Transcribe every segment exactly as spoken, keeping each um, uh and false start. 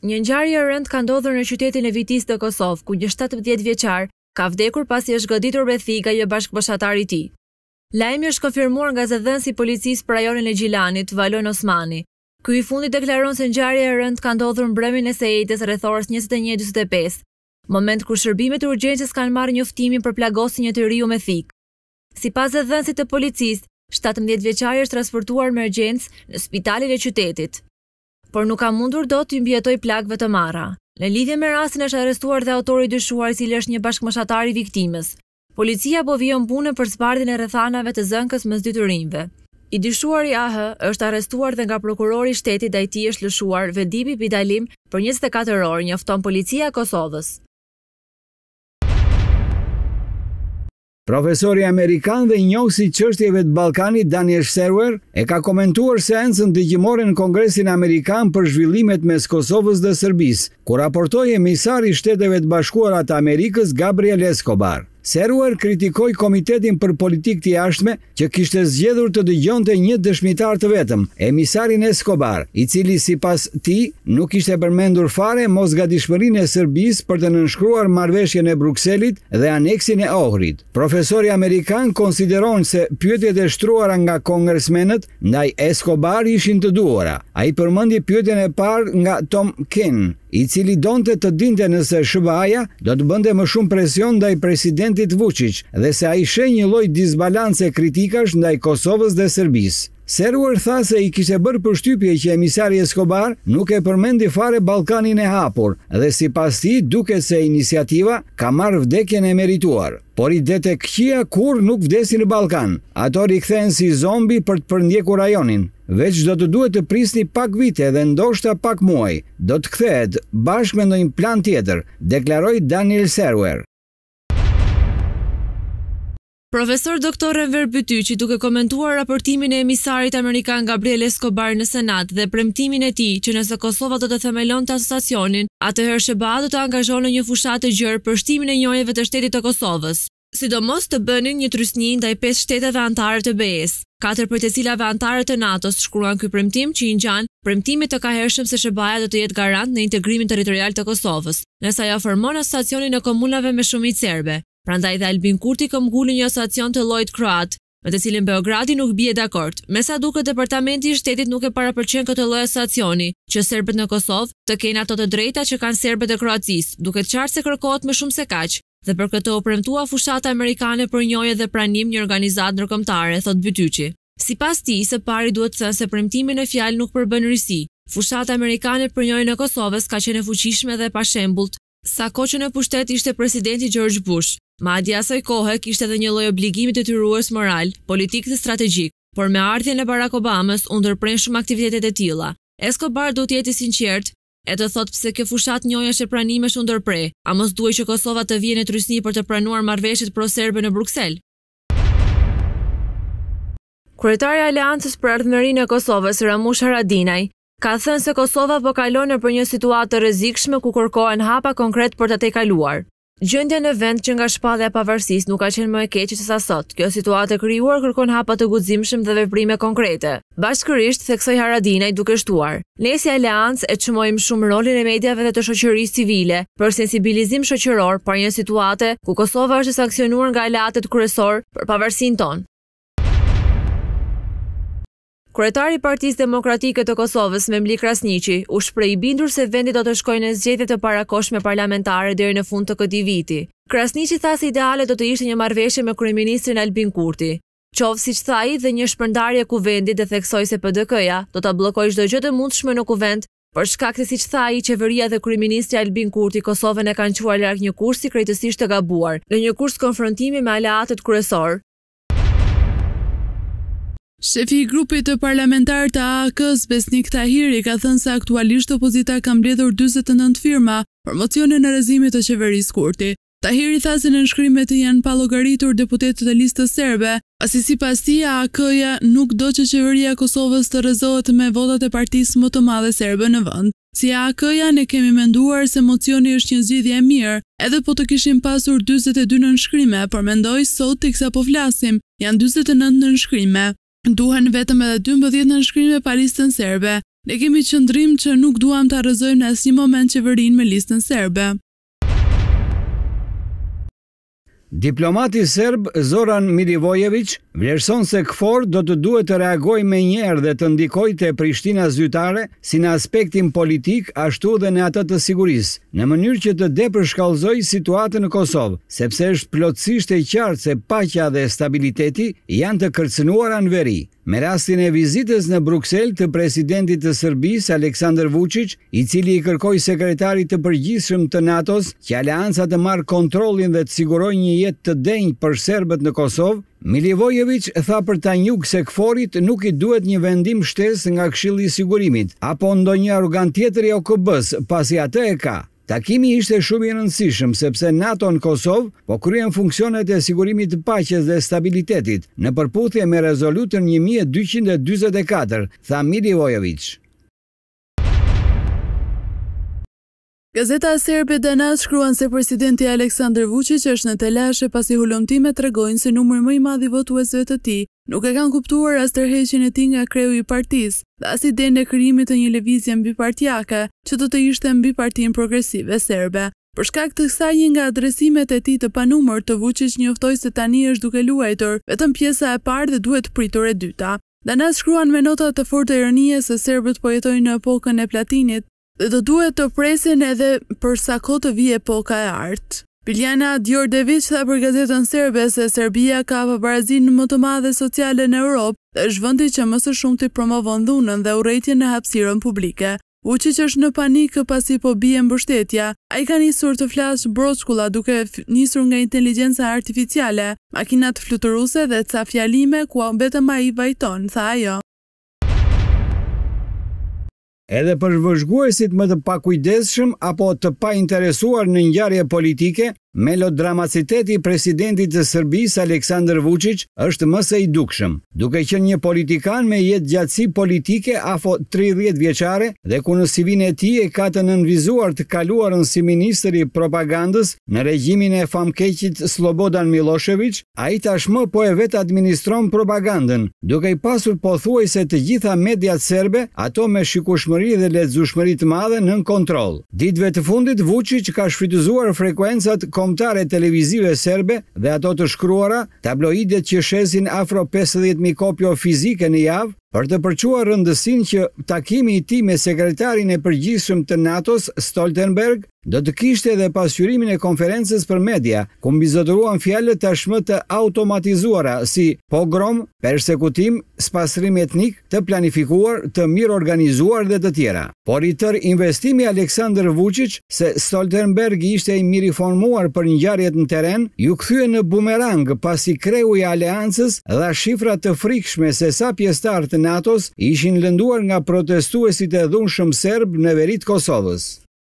Një ngjarje e rëndë ka ndodhur në qytetin e Vitis të Kosovë, ku një shtatëdhjetë vjeçar ka vdekur pasi është goditur me thikë nga një bashkëbashatar i tij. Lajmi është konfirmuar nga zëdhënësi i policisë për rajonin e Gjilanit, Valon Osmani. Ky i fundit deklaron se ngjarja e rëndë ka ndodhur mbrëmjen e sejtës rreth orës njëzet e një e njëzet e pesë, moment kur shërbimet e urgjencës kanë marrë njoftimin për plagosin një të riu me thikë. Sipas zëdhënësit të policisë, shtatëmbëdhjetë vjeçari është transportuar me urgjencë në spitalin e qytetit, por nuk ka mundur dot të mbjetoj plagëve të marra. Në lidhje me rastin është arrestuar dhe autori i dyshuar, i cili është një bashkëmoshatar i viktimës. Policia po vijon punën për zbardhjen e rrethanave të zënkës mes dy të rinjve. I dyshuari A H është arrestuar dhe nga prokurori i shtetit ndaj tij është lëshuar vendimi mbi dalim për njëzet e katër orë, njofton policia e Kosovës. Profesori amerikan dhe njohësi i çështjeve të Ballkanit Daniel Serwer e ka komentuar seancën dëgjimore në Kongresin Amerikan për zhvillimet mes Kosovës dhe Serbisë, ku raportoi emisari i Shteteve të Bashkuara të Amerikës Gabriel Escobar. Serwer kritikoi Komitetin për Politikë të Jashtme që kishte zgjedhur të dëgjonte një dëshmitar të vetëm, emisarin Escobar, i cili sipas tij nuk kishte përmendur fare mosgatishmërinë e Serbisë për të nënshkruar marrëveshjen e Brukselit dhe aneksin e Ohrit. Profesori amerikan konsideron se pyetjet e shtruara nga kongresmenët ndaj Escobar ishin të duhura. Ai përmendi pyetjen e parë nga Tom Ken, i cili donte të dinte nëse S B A-ja do të bënte më shumë presion ndaj presidentit Vučić dhe se ai sheh një lloj disbalance kritikash ndaj Kosovës dhe Serbisë. Serwer tha se i kishte bërë përshtypje që emisari Escobar nuk e përmendi fare Ballkanin e hapur dhe sipas tij duket se iniciativa ka marrë vdekjen e merituar. Por idet e këqija kur nuk vdesin në Ballkan. Ato rikthehen si zombi për të përndjekur rajonin. Veç do të duhet të prisni pak vite dhe ndoshta pak muaj. Do të kthehet bashkë me ndonjë plan tjetër, deklaroi Daniel Serwer. Profesor doktor Enver Bytyqi, duke komentuar raportimin e emisarit amerikan Gabriel Escobar në Senat dhe premtimin e tij që nëse Kosova do të themelonte asociacionin, atëherë S B A do të angazhonte një fushatë të gjerë për shtimin e njëjeve të shtetit të Kosovës, sidomos të bënin një trysni ndaj pesë shteteve anëtare të B E-s, katër prej të cilave anëtare të NATO-s, shkruan ky premtim që i ngjan premtimit të kahershëm se S B A-ja do të jetë garant në integrimin territorial të Kosovës, nëse ajo formon asociacionin e komunave me shumicë serbe. Prandaj dhe Albin Kurti ka ngulur një asociacion të llojit kroat, me të cilin Beogradi nuk bie dakord. Me sa duket, departamenti i shtetit nuk e parapërqen këtë lloj asociacioni, që serbët në Kosovë të kenë ato të drejta që kanë serbët e Kroacisë, duke qartë se kërkohet më shumë se kaq. Dhe për këtë u premtua fushata amerikane për njojë dhe pranim një organizatë ndërkombëtare, thot Bytyqi. Sipas tij, së pari duhet të thënë se premtimin e fjalë nuk përbën risi. Fushata amerikane për njojën e Kosovës ka qenë e fuqishme dhe pa shembullt, sa kohë që në pushtet ishte presidenti George Bush. Madje asaj kohe kishte edhe një lloj obligimi detyrues moral, politik dhe strategjik, por me ardhjen e Barack Obamas u ndërpren shumë aktivitetet e tilla. Escobar duhet të jetë i sinqert e të thotë pse kjo fushat njohjesh e pranimesh u ndërpre, a mos duhej që Kosova të vijë në trysni për të pranuar marrëveshjet pro-serbe në Bruksel. Kryetari i Aleancës për Ardhmërinë e Kosovës, Ramush Haradinaj, ka thënë se Kosova po kalon nëpër një situatë të rrezikshme ku kërkohen hapa konkret për ta tejkaluar. Gjendja në vend që nga shpallja e pavarësisë nuk ka qenë më e keqe se sa sot. Kjo situatë e krijuar kërkon hapa të guximshëm dhe veprime konkrete. Bashkërisht, theksoi Haradinaj duke shtuar: "Ne si Aleancë e çmojmë shumë rolin e mediave dhe të shoqërisë civile për sensibilizim shoqëror për një situate ku Kosova është sanksionuar nga aleatët kryesor për pavarësinë tonë." Kryetari i Partisë Demokratike të Kosovës, Memli Krasniqi, u shpreh i bindur se vendi do të shkojë në zgjedhje të parakohshme parlamentare deri në fund të këtij viti. Krasniqi tha se ideale do të ishte një marrëveshje me kryeministrin Albin Kurti. Qoftë siç tha ai dhe një shpërndarje kuvendit dhe theksoi se P D K-ja do ta bllokojë çdo gjë të mundshme në kuvend, për shkak se siç tha ai, qeveria dhe kryeministri Albin Kurti Kosovën e kanë quar larg një kursi krejtësisht të gabuar, në një kurs konfrontimi me aleatët kryesor. Shefi i grupit të parlamentar të A A K-s, Besnik Tahiri, ka thënë se aktualisht opozita ka mbledhur dyzet e nëntë firma për mocionin e rrëzimit të qeverisë Kurti. Tahiri tha se nënshkrimet janë pa llogaritur deputetët e listës serbe, pasi sipas tij A A K-ja nuk do që qeveria e Kosovës të rrezohet me votat e partisë më të madhe serbe në vend. Si A A K-ja ne kemi menduar se mocioni është një zgjidhje e mirë, edhe po të kishim pasur dyzet e dy nënshkrime, por mendoj sot teksa po flasim, janë dyzet e nëntë nënshkrime. Duhen vetëm edhe dymbëdhjetë nënshkrime pa listën serbe. Ne kemi qëndrim që nuk duam të arrëzojmë në asnjë moment qeverinë me listën serbe. Diplomati serb Zoran Milivojević vlerëson se K F O R do të duhet të reagojë menjëherë dhe të ndikojë te Prishtina zyrtare si në aspektin politik ashtu dhe në atë të sigurisë, në mënyrë që të depërshkallëzojë situatën në Kosovë, sepse është plotësisht e qartë se paqja dhe stabiliteti janë të kërcënuara në veri. Me rastin e vizitës në Bruksel të presidentit të Serbisë Aleksandar Vučić, i cili i kërkoi sekretarit të përgjithshëm të NATO-s që aleanca të marrë kontrollin dhe të sigurojë një jetë të denjë për serbët në Kosovë, Milivojević tha për Tanjug se K F O R-it nuk i duhet një vendim shtesë nga Këshilli i Sigurimit apo ndonjë arrogant tjetër i O K B-s, pasi atë e ka. Takimi ishte shumë i rëndësishëm sepse NATO në Kosovë po kryen funksionet e sigurimit të paqes dhe stabilitetit në përputhje me rezolutën një mijë e dyqind e dyzet e katër, tha Milivojević. Gazeta serbe Danas shkruan se presidenti Aleksandar Vučić është në telashe pasi hulumtimet tregojnë se numri më i madh i votuesve të tij nuk e kanë kuptuar as tërheqjen e tij nga kreu i partisë dhe as idenë e krijimit të një lëvizje mbipartiake që do të ishte mbi Partinë Progresive Serbe. Për shkak të kësaj, një nga adresimet e tij të panumër të Vučić njoftoi se tani është duke luajtur vetëm pjesa e parë dhe duhet pritur e dyta. Danas shkruan me nota të fortë ironie se serbët po jetojnë në epokën e Platinit dhe do duhet të presin edhe për sa kohë të vijë epoka e artë. Biljana Djordjević tha për gazetën serbe se Serbia ka paparazinë më të madhe sociale në Europë dhe është vendi që më së shumti promovon dhunën dhe urrëtitjen në hapësirën publike. Vučić është në panik pasi po bie mbështetja. Ai ka nisur të flasë broçkulla duke nisur nga inteligjenca artificiale, makinat fluturuese dhe ca fjalime ku vetëm ai vajton, tha ajo. Edhe për vëzhguesit më të pakujdesshëm apo të painteresuar në ngjarje politike, melodramaciteti i presidentit të Serbisë Aleksandar Vučić është më së i dukshëm. Duke qenë një politikan me jetë gjatësi politike afo tridhjetë vjeçare dhe ku në C V-n e tij e ka të nënvizuar të kaluarën si ministër i propagandës në regjimin e famkeqit Slobodan Milošević, ai tashmë po e vetë administron propagandën, duke i pasur pothuajse të gjitha mediat serbe, ato me shikueshmëri dhe lexueshmëri të madhe nën kontroll. Ditëve të fundit Vučić ka shfrytëzuar frekuencat kombëtare televizive serbe dhe ato të shkruara, tabloidet që shesin afro pesëdhjetë mijë kopjo fizike në javë, për të përquar rëndësinë që takimi i tij me sekretarin e përgjithshëm të NATO-s Stoltenberg do të kishte edhe pasqyrimin e konferencës për media, ku mbizotëruan fjalët tashmë të automatizuara si pogrom, persekutim, spasrim etnik, të planifikuar, të mirë organizuar dhe të tjera. Por i tërë investimi Aleksandar Vučić se Stoltenberg ishte i mirë informuar për ngjarjet në terren, ju kthye në bumerang pasi kreu i aleancës dha shifra të frikshme se sa pjesëtar të NATO-s ishin lënduar nga protestuesit e dhunshëm serb në veri të Kosovës.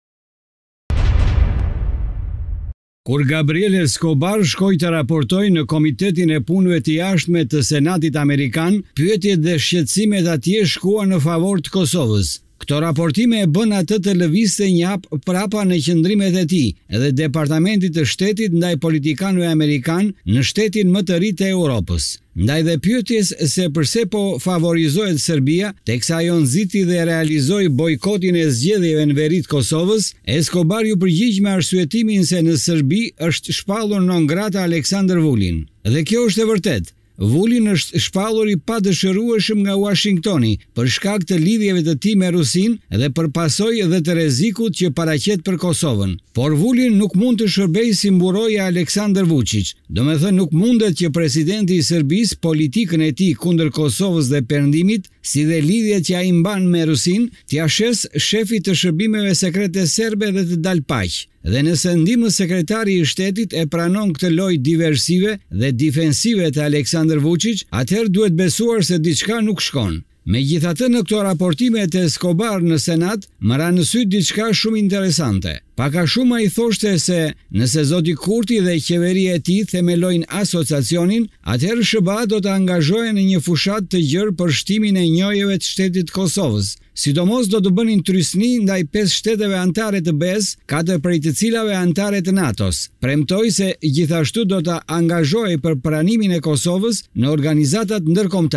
Kur Gabriel Escobar shkoi të raportoi në Komitetin e Punëve të Jashtme të Senatit Amerikan, pyetjet dhe shqetësimet atje shkuan në favor të Kosovës. Këto raportime e bën atë të lëvizte një hap prapa në qëndrimet e tij dhe Departamentit të Shtetit ndaj politikanëve amerikan në shtetin më të ri të Europës. Ndaj dhe pyetjes se përse po favorizohet Serbia, teksa ajo nxiti dhe realizoi bojkotin e zgjedhjeve në veri të Kosovës, Escobar ju përgjigj me arsyetimin se në Serbi është shpallur non grata Aleksandar Vulin. Dhe kjo është e vërtetë. Vulin është shpallur i padëshirueshëm nga Washingtoni për shkak të lidhjeve të tij me Rusinë dhe për pasojë dhe të rrezikut që paraqet për Kosovën. Por Vulin nuk mund të shërbejë si mburojë Aleksandar Vučić. Domethënë nuk mundet që presidenti i Serbisë politikën e tij kundër Kosovës dhe Perëndimit, si dhe lidhjet që ai mban me Rusinë, t'ia shes shefit të shërbimeve sekrete serbe dhe të dalë paq. Dhe nëse ndihmës sekretari i shtetit e pranon këtë lojë diversive dhe defensive të Aleksandar Vučić, atëherë duhet besuar se diçka nuk shkon. Megjithatë, në këto raportime të Escobar në Senat, më ra në sy diçka shumë interesante. Paka shumë ai thoshte se nëse zoti Kurti dhe qeveria e tij themelojnë asociacionin, atëherë S B A do të angazhohen në një fushat të gjerë për shtimin e njojeve të shtetit Kosovës. Sidomos do të bënin trysni ndaj pesë shteteve anëtare të B E S, katër prej të cilave anëtare të NATO-s. Premtoi se gjithashtu do të angazhohej për pranimin e Kosovës në organizatat ndërkombëtare.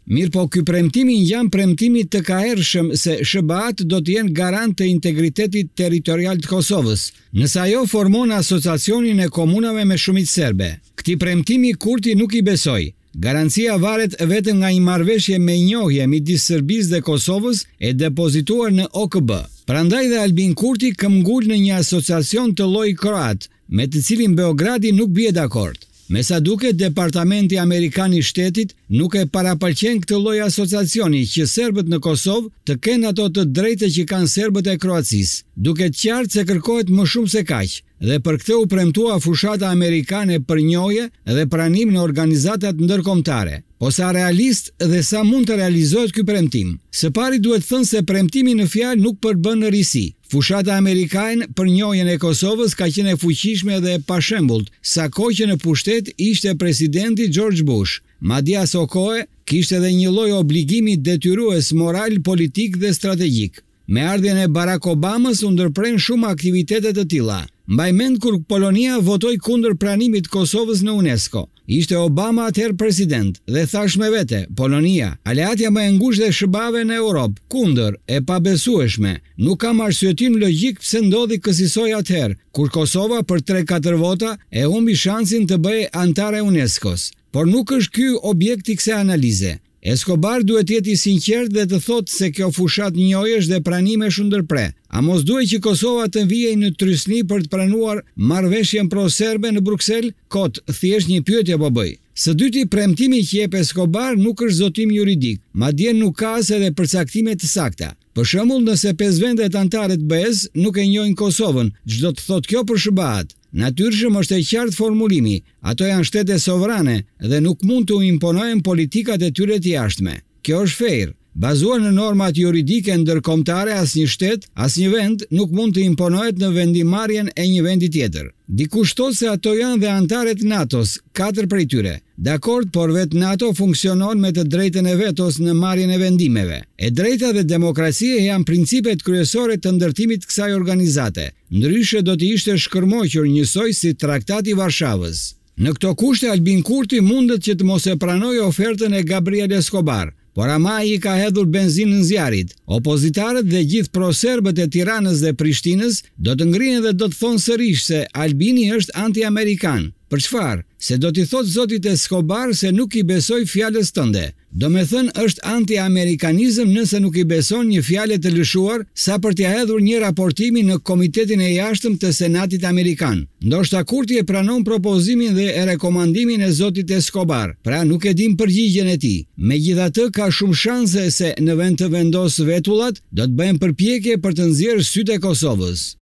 Mirë po ky premtimi ngjan premtimit të kahershëm se S B A-t do të jenë garant të integritetit territorial të Kosovës, nëse ajo formon asociacionin e komunave me shumicë serbe. Këtij premtimi Kurti nuk i besoi. Garancia varet vetëm nga një marrëveshje me njohje midis Serbisë dhe Kosovës e depozituar në O K B. Prandaj dhe Albin Kurti këmbgul në një asociacion të llojit kroat, me të cilin Beogradi nuk bie dakord. Me sa duket, Departamenti Amerikan i Shtetit nuk e parapëlqen këtë lloj asociacioni që serbët në Kosovë të kenë ato të drejtë që kanë serbët e Kroacisë. Duket qartë se kërkohet më shumë se kaq, dhe për këtë u premtua fushata amerikane për njohje dhe pranim në organizatat ndërkombëtare. Po sa realist dhe sa mund të realizohet ky premtim? Së pari duhet thënë se premtimi në fjalë nuk përbën në risi. Fushata amerikane për njohjen e Kosovës ka qenë e fuqishme dhe e pashembullt, sa kohë që në pushtet ishte presidenti George Bush. Madje aso kohë kishte edhe një lloj obligimi detyrues moral, politik dhe strategjik. Me ardhjen e Barack Obamës u ndërpren shumë aktivitete të tilla. Mbaj mend kur Polonia votoi kundër pranimit të Kosovës në UNESCO. Ishte Obama atëherë president dhe thash me vete, Polonia, aleatja më e ngushtë e S B A-ve në Europë, kundër, e pabesueshme. Nuk kam arsyetim logjik pse ndodhi kësaj atëherë, kur Kosova për tre katër vota e humbi shansin të bëhej antare e UNESCO-s. Por nuk është ky objekti i kësaj analize. Escobar duhet jetë i sinqert dhe të thotë se kjo fushat njohjesh dhe pranimesh u ndërpre. A mos duhet që Kosova të vijej në trysni për të pranuar marrëveshjen pro-serbe në Bruksel? Kot, thjesht një pyetje po bëj. Së dyti, premtimi që jep Escobar nuk është zotim juridik, madje nuk ka as edhe përcaktime të sakta. Për shembull, nëse pesë vendet anëtare të B E-s nuk e njohin Kosovën, ç'do të thotë kjo për S B A-t? Natyrshëm është e qartë formulimi, ato janë shtete sovrane dhe nuk mund të u imponojnë politikat e tyre të jashtme. Kjo është fair. Bazuar në normat juridike ndërkombëtare, asnjë shtet, asnjë vend nuk mund të imponohet në vendimarrjen e një vendi tjetër. Dikush thotë se ato janë dhe anëtarët NATO-s, katër prej tyre. Dakord, por vetë NATO funksionon me të drejtën e vetos në marrjen e vendimeve. E drejta dhe demokracia janë principet kryesore të ndërtimit të kësaj organizate. Ndryshe do të ishte shkërmoqur njësoj si Traktati i Varshavës. Në këto kushte Albin Kurti mundet që të mos e pranojë ofertën e Gabriel Escobar, por ama i ka hedhur benzinë në zjarit. Opozitarët dhe gjithë proserbët e Tiranës dhe Prishtinës do të ngrihen dhe do të thonë sërish se Albini është anti-amerikan. Për çfarë? Se do t'i thotë zotit Escobar se nuk i besoj fjalës tënde. Do me thënë është anti-amerikanizëm nëse nuk i beson një fjalë të lëshuar sa për t'ia hedhur një raportimi në Komitetin e Jashtëm të Senatit Amerikan. Ndoshta Kurti e pranon propozimin dhe e rekomandimin e zotit Escobar, pra nuk e dim përgjigjen e tij. Megjithatë ka shumë shanse se në vend të vendosë vetullat, do të bëhen përpjekje për të nxjerrë sytë e Kosovës.